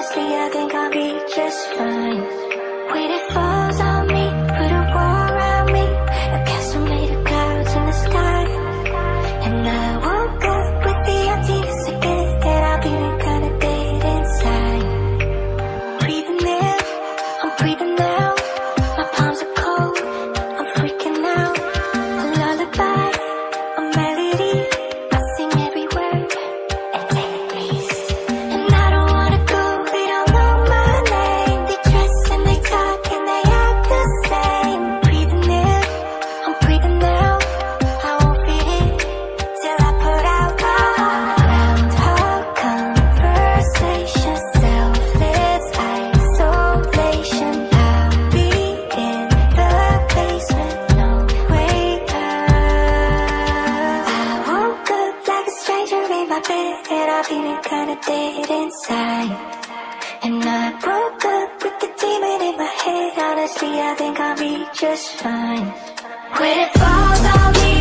honestly, I think I'll be just fine. When it falls on me, put a wall around me, a castle made of clouds in the sky. And I woke up with the emptiness again, and I'm feeling kinda dead inside. Breathing in, I'm breathing out. My palms are cold, I'm freaking out. A lullaby, a melody, I sing every word and take a taste. And I don't wanna go, they don't know my name. They dress and they talk and they act the same. Breathing in, I'm breathing out. I won't fit in till I put out. Groundhog conversation, selfless isolation. I'll be in the basement, no way out. I woke up like a stranger in my bed, and I'm feeling kinda dead inside. And I broke up with the demon in my head. Honestly, I think I'll be just fine. When it falls on me,